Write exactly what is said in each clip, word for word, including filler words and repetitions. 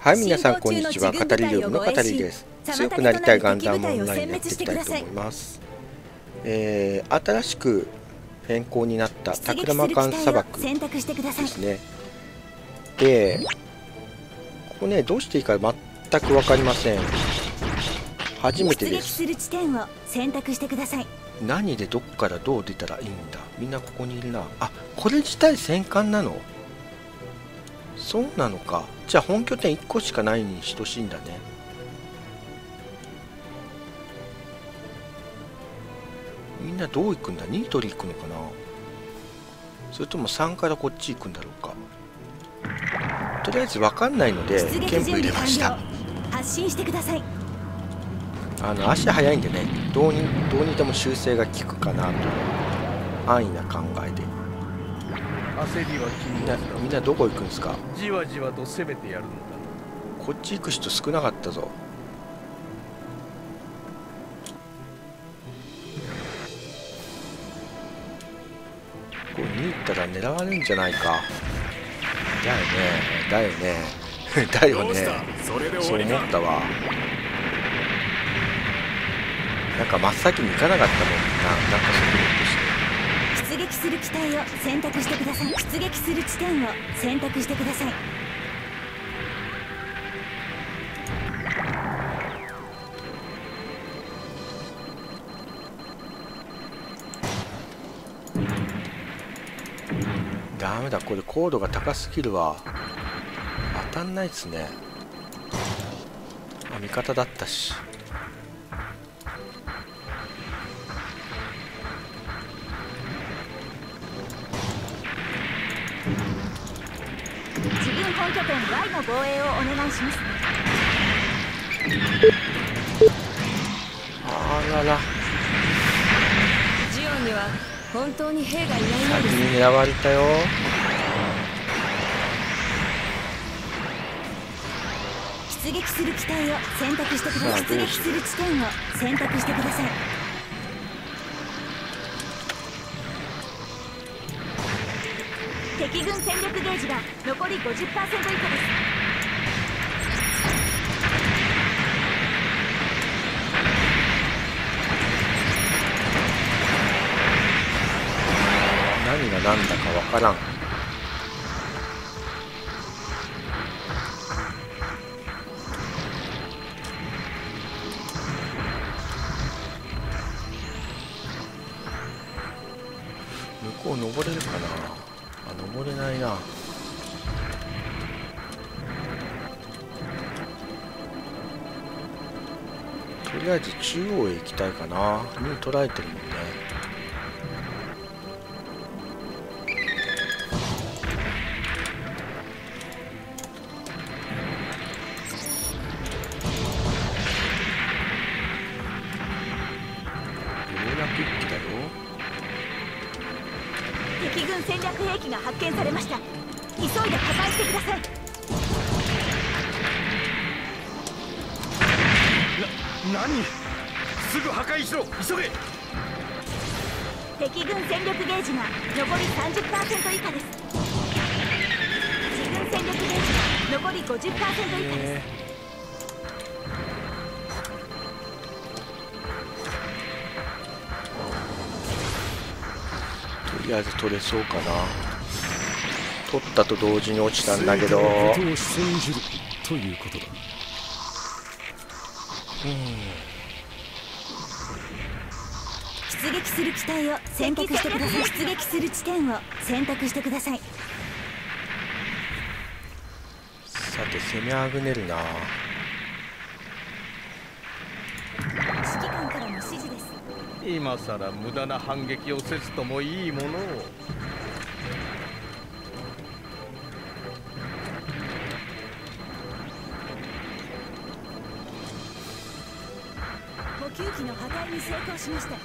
はい、皆さんこんにちは。語りルームの語りです。強くなりたいガンダムオンラインやっていきたいと思います。えー、新しく変更になったタクラマカン砂漠ですね。で、ここね、どうしていいか全く分かりません。初めてです。何でどっからどう出たらいいんだ。みんなここにいるな。あ、これ自体戦艦なの？そうなのか。じゃあ本拠点いっこしかないに等しいんだね。みんなどう行くんだ？に取り行くのかな、それともさんからこっち行くんだろうか。とりあえず分かんないので剣舞入れました。 発進してください。 あの足速いんでね、どうにどうにでも修正が効くかなと安易な考えで。 焦りは君みんなみんなどこ行くんですか？ じわじわと攻めてやるのだ。 こっち行く人少なかったぞ。ここに行ったら狙われるんじゃないか。だよねだよねだよね。そう思ったわ。なんか真っ先に行かなかったもんな。なんか速度として出撃する機体を選択してください。出撃する地点を選択してください。 ダメだ、これ高度が高すぎるわ。当たんないっすね。あ、味方だったし。 自分本拠点 Y の防衛をお願いします。 あらら、 ジオンには本当に兵がいないよう先です。 に狙われたよ。 出撃する機体を選択してください。出撃する地点を選択してください。敵軍戦力ゲージが残り ごじゅっパーセント 以下です。 何が何だかわからん。向こう登れるかな。あ、登れないな。とりあえず中央へ行きたいかな。に捉えてるもんね。 敵軍戦略兵器が発見されました。急いで破壊してください。 な、何？すぐ破壊しろ、急げ。 敵軍戦力ゲージが残り さんじゅっパーセント 以下です。自軍戦力ゲージが残り ごじゅっパーセント 以下です。 とりあえず取れそうかな。取ったと同時に落ちたんだけど。 ということだ。 出撃する機体を選択してください。出撃する地点を選択してください。 さて攻めあぐねるな。 指揮官からの指示です。 今さら無駄な反撃をせずともいいものを。 補給機の破壊に成功しました。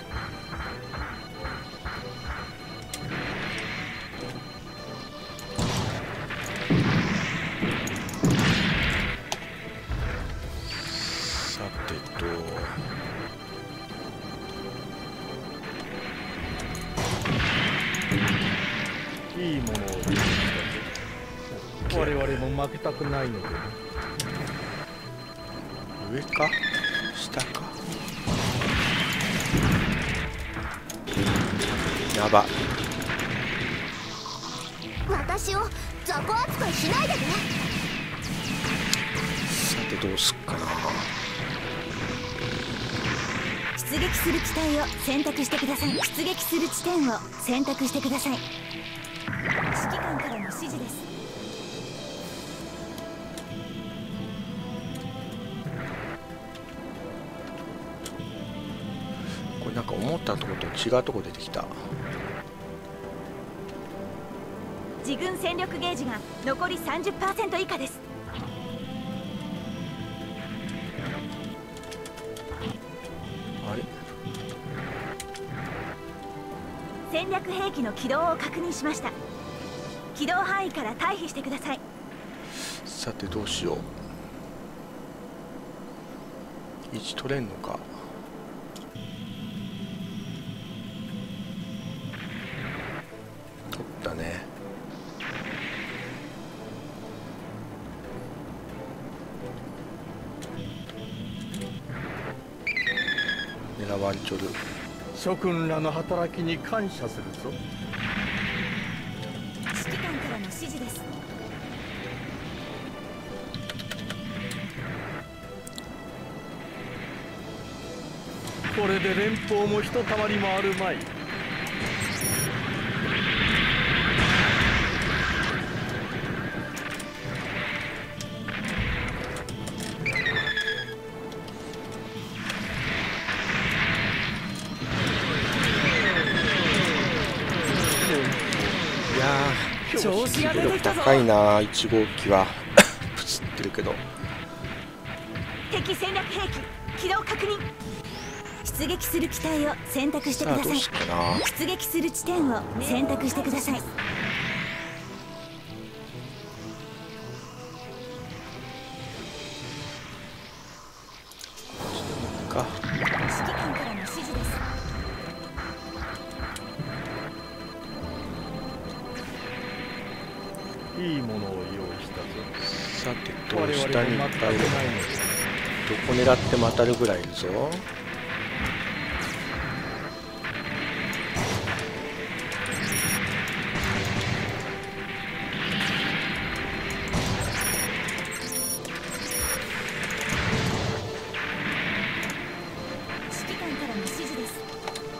さてといいものを見つけた。我々も負けたくないので。 上か下か。やば。 私を雑魚扱いしないでね。 さてどうすっかな。 出撃する機体を選択してください。出撃する地点を選択してください。指揮官からの指示です。 これなんか思ったところと違うところ出てきた。 自軍戦力ゲージが残り さんじゅっパーセント 以下です。 あれ、 戦略兵器の軌道を確認しました。軌道範囲から退避してください。 さてどうしよう。位置取れんのか。取ったね。狙わんちょる。 諸君らの働きに感謝するぞ。 指揮官からの指示です。 これで連邦もひとたまりもあるまい。 調子が出てきたぞ。高いないち号機はプツってるけど。 敵戦略兵器軌道確認。出撃する機体を選択してください。出撃する地点を選択してください。 か。 指揮官からの指示です。 いいものを用意したぞ。 さてと下にいっぱいいる。どこ狙っても当たるぐらいいるぞ。 指揮官からの指示です。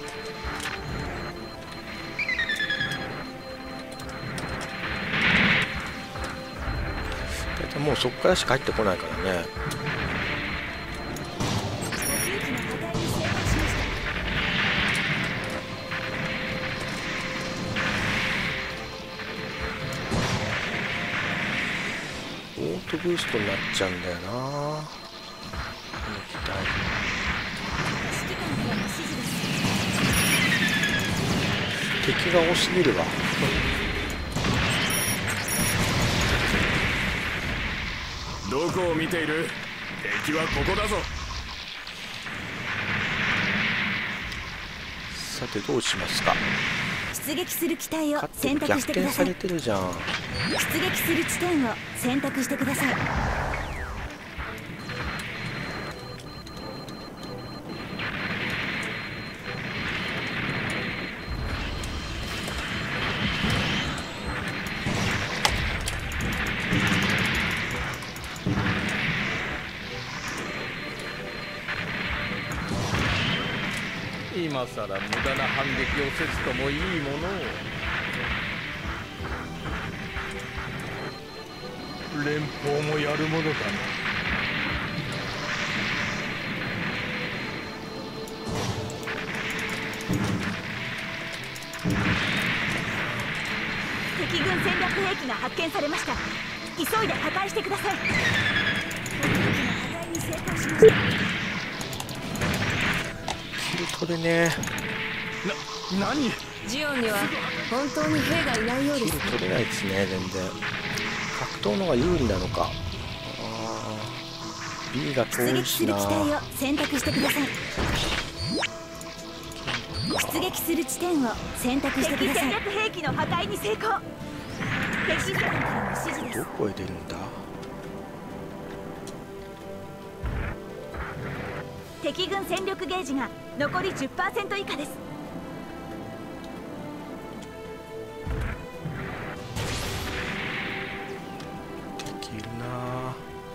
もうそこからしか入ってこないからね。オートブーストになっちゃうんだよな、この機体。敵が多すぎるわ。 どこを見ている？敵はここだぞ。 さてどうしますか。 出撃する機体を選択してください。 逆転されてるじゃん。 出撃する地点を選択してください。 今さら無駄な反撃をせずともいいものを。連邦もやるものだな。 敵軍戦略兵器が発見されました。急いで破壊してください。攻撃の破壊に成功しました。 取れねえ。な、何？ ジオンには本当に兵がいないようです。 取れないですね、全然。格闘の方が有利なのか。あー B が遠いしな。 出撃する機体を選択してください。出撃する地点を選択してください。敵戦略兵器の破壊に成功。敵軍からの指示です。 どこへ出るんだ。 敵軍戦力ゲージが残り じゅっパーセント 以下です。 できるな。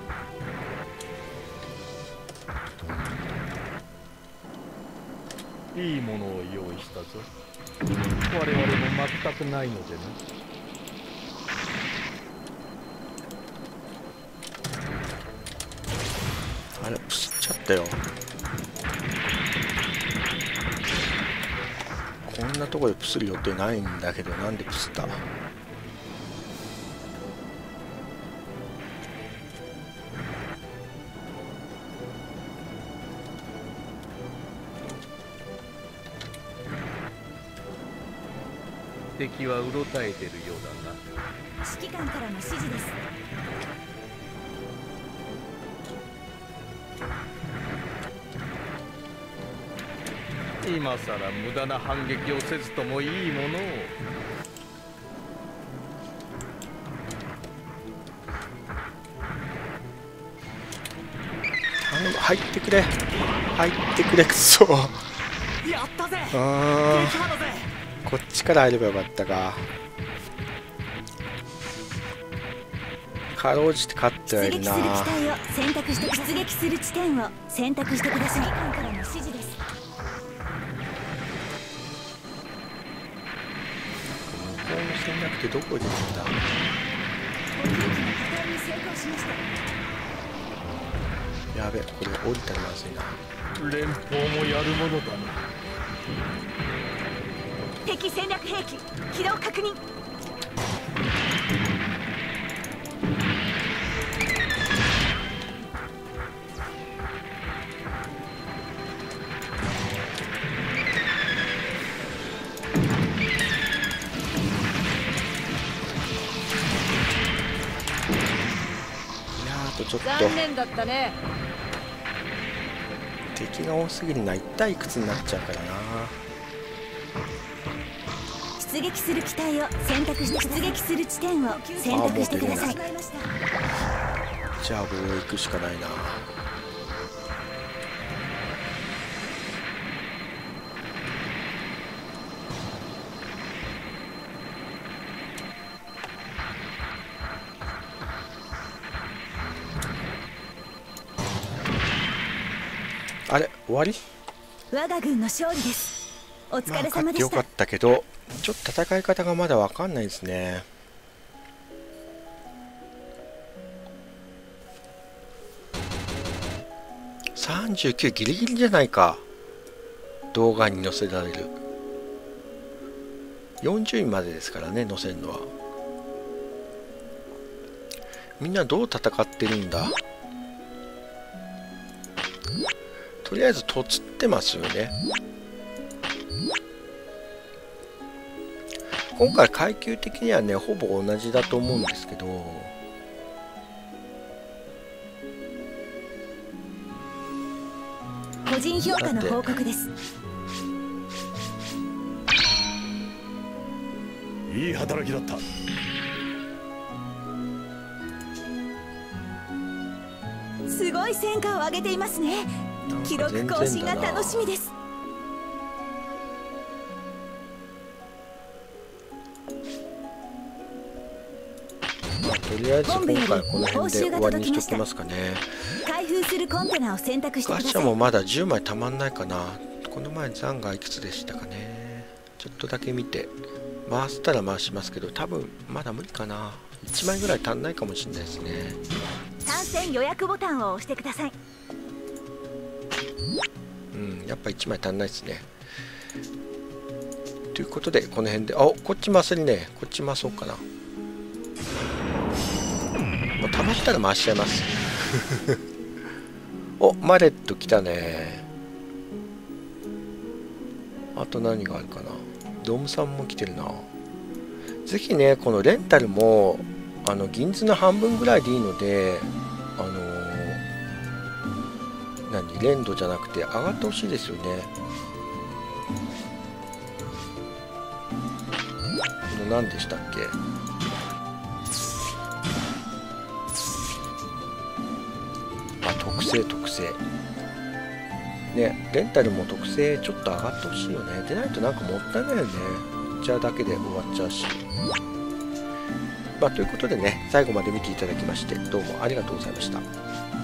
いいものを用意したぞ。我々も全くないのでね。 あれ、プスっちゃったよ。こんなところでプスる予定ないんだけど、なんでプスった？ 敵はうろたえてるようだな。 指揮官からの指示です。 今さら無駄な反撃をせずともいいものを。 頼む、入ってくれ、入ってくれ、くそ。 やったぜ。 あー、こっちから入ればよかったか。かろうじて勝ってはいるな。 出撃する機体を選択して出撃する地点を選択してください。指揮官からの指示です。 向こうの戦略ってどこにいるんだ？ 補給機の破壊に成功しました。 やべ、これ降りたらまずいな。 連邦もやるものだな。 敵戦略兵器起動確認。 ちょっと残念だったね。 敵が多すぎるな。一体いくつになっちゃうからな。 出撃する機体を選択して出撃する地点を選択してください。 じゃあ防衛行くしかないな。あれ、終わり？ 我が軍の勝利です。お疲れ様でした。 まあ、勝ってよかったけど、ちょっと戦い方がまだ分かんないですね。さんじゅうきゅうギリギリじゃないか。動画に載せられるよんじゅういまでですからね、載せるのは。みんなどう戦ってるんだ。とりあえずとつってますよね。今回階級的にはねほぼ同じだと思うんですけど、 個人評価の報告です。 いい働きだった。 すごい戦果を上げていますね。記録更新が楽しみです。 まあ、とりあえず今回この辺で終わりにしておきますかね。 開封するコンテナを選択してください。 ガチャもまだじゅうまいたまんないかな。この前残がいくつでしたかね。ちょっとだけ見て回したら回しますけど、多分まだ無理かな。いちまいぐらい足んないかもしれないですね。 参戦予約ボタンを押してください。 うん、やっぱいちまい足んないですね。ということでこの辺で、あ、こっち回せるね。こっち回そうかな。もう溜まったら回しちゃいますお、マレット来たね。あと何があるかな。ドームさんも来てるな。ぜひねこのレンタルもあの銀図の半分ぐらいでいいので、あのー、何連動じゃなくて上がってほしいですよね。この何でしたっけ。あ、特性特性。 ね、レンタルも特性ちょっと上がってほしいよね。でないとなんかもったいないよね。じゃあだけで終わっちゃうし。まあ、ということでね、最後まで見ていただきましてどうもありがとうございました。